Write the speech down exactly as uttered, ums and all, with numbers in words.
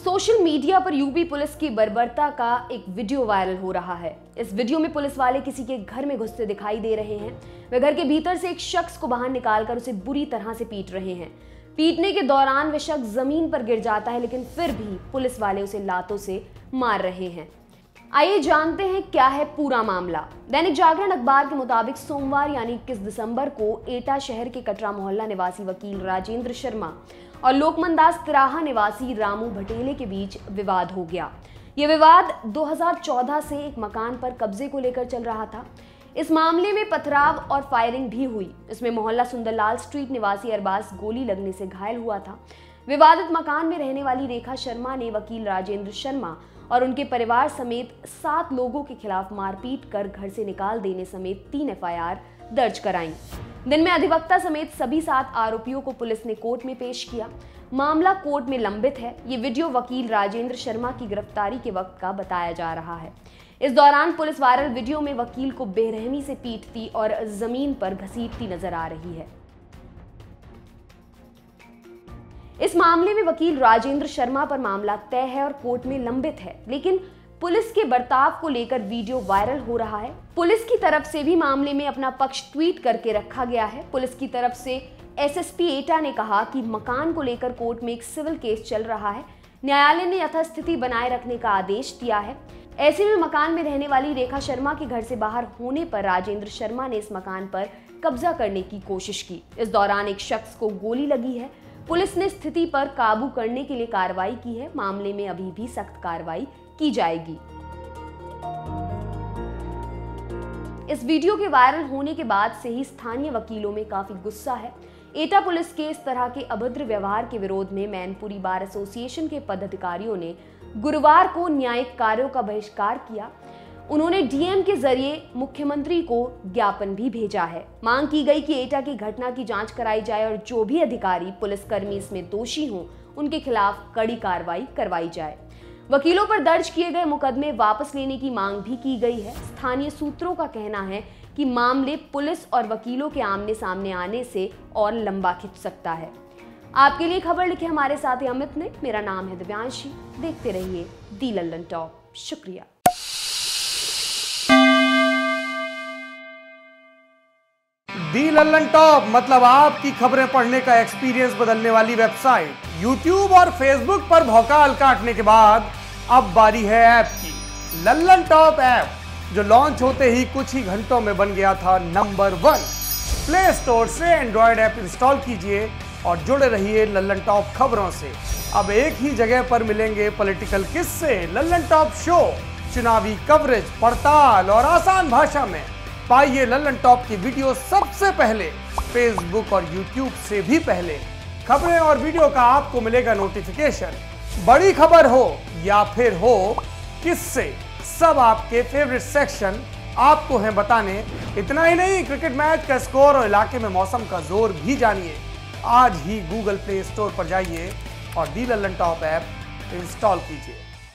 Social media पर UP police की बर्बरता का एक वीडियो वायरल हो रहा है। इस वीडियो में पुलिस वाले किसी के घर में घुसते दिखाई दे रहे हैं। वे घर के भीतर से एक शख्स को बाहर निकालकर उसे बुरी तरह से पीट रहे हैं। पीटने के दौरान वह शख्स जमीन पर गिर जाता है, लेकिन फिर भी पुलिस वाले उसे लातों से मार रहे हैं। आइए जानते हैं क्या है पूरा मामला। दैनिक जागरण अखबार के मुताबिक सोमवार यानी इक्कीस दिसंबर को एटा शहर के कटरा मोहल्ला निवासी वकील राजेंद्र शर्मा और लोकमान दास तिराहा निवासी रामू भटेले के बीच विवाद हो गया। यह विवाद दो हज़ार चौदह से एक मकान पर कब्जे को लेकर चल रहा था। इस मामले में पथराव और फायरिंग भी हुई। इसमें मोहल्ला सुंदरलाल स्ट्रीट निवासी अरबाज गोली लगने से घायल हुआ था। विवादित मकान में रहने वाली रेखा शर्मा ने वकील राजेंद्र शर्मा और उनके परिवार समेत सात लोगों के खिलाफ मारपीट कर घर से निकाल देने समेत तीन एफ आई आर दर्ज कराई। दिन में अधिवक्ता समेत सभी सात आरोपियों को पुलिस ने कोर्ट में पेश किया। मामला कोर्ट में लंबित है। ये वीडियो वकील राजेंद्र शर्मा की गिरफ्तारी के वक्त का बताया जा रहा है। इस दौरान पुलिस वायरल वीडियो में वकील को बेरहमी से पीटती और जमीन पर घसीटती नजर आ रही है। इस मामले में वकील राजेंद्र शर्मा पर मामला तय है और कोर्ट में लंबित है, लेकिन पुलिस के बर्ताव को लेकर वीडियो वायरल हो रहा है। पुलिस की तरफ से भी मामले में अपना पक्ष ट्वीट करके रखा गया है। पुलिस की तरफ से एस एस पी एटा ने कहा कि मकान को लेकर कोर्ट में एक सिविल केस चल रहा है। न्यायालय ने यथास्थिति बनाए रखने का आदेश दिया है। ऐसे में मकान में रहने वाली रेखा शर्मा के घर से बाहर होने पर राजेंद्र शर्मा ने इस मकान पर कब्जा करने की कोशिश की। इस दौरान एक शख्स को गोली लगी है। पुलिस ने स्थिति पर काबू करने के लिए कार्रवाई की है। मामले में अभी भी सख्त कार्रवाई की जाएगी। इस वीडियो के वायरल होने के बाद से ही स्थानीय वकीलों में काफी गुस्सा है। एटा पुलिस के इस तरह के अभद्र व्यवहार के विरोध में मैनपुरी बार एसोसिएशन के पदाधिकारियों ने गुरुवार को न्यायिक कार्यों का बहिष्कार किया। उन्होंने डी एम के जरिए मुख्यमंत्री को ज्ञापन भी भेजा है। मांग की गई कि एटा की घटना की जांच कराई जाए और जो भी अधिकारी पुलिसकर्मी इसमें दोषी हों उनके खिलाफ कड़ी कार्रवाई करवाई जाए। वकीलों पर दर्ज किए गए मुकदमे वापस लेने की मांग भी की गई है। स्थानीय सूत्रों का कहना है कि मामले पुलिस और वकीलों के आमने सामने आने से और लंबा खिंच सकता है। आपके लिए खबर लिखे हमारे साथी अमित ने। मेरा नाम है दिव्यांशी। देखते रहिए दी लल्लन टॉप। शुक्रिया। दी लल्लन टॉप मतलब आपकी खबरें पढ़ने का एक्सपीरियंस बदलने वाली वेबसाइट। यूट्यूब और फेसबुक पर भौकाल काटने के बाद अब बारी है ऐप की। लल्लन टॉप ऐप जो लॉन्च होते ही कुछ ही घंटों में बन गया था नंबर वन। प्ले स्टोर से एंड्रॉयड ऐप इंस्टॉल कीजिए और जुड़े रहिए लल्लन टॉप खबरों से। अब एक ही जगह पर मिलेंगे पॉलिटिकल किस्से, लल्लन टॉप शो, चुनावी कवरेज, पड़ताल और आसान भाषा में। पाइए लल्लन टॉप की वीडियो सबसे पहले, फेसबुक और यूट्यूब से भी पहले। खबरें और वीडियो का आपको मिलेगा नोटिफिकेशन। बड़ी खबर हो या फिर हो किससे, सब आपके फेवरेट सेक्शन आपको हैं बताने। इतना ही नहीं, क्रिकेट मैच का स्कोर और इलाके में मौसम का जोर भी जानिए। आज ही गूगल प्ले स्टोर पर जाइए और the Lallan top app install कीजिए।